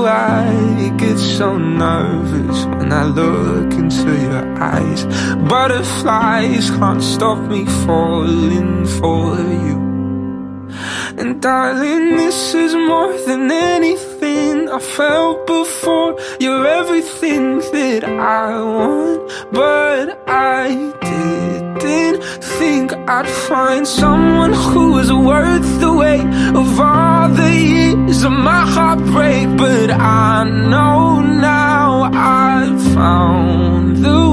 I get so nervous when I look into your eyes. Butterflies can't stop me falling for you. And darling, this is more than anything I felt before. You're everything that I want, but I didn't think I'd find someone who was worth the weight of all the years of my heartbreak. But I know now I've found the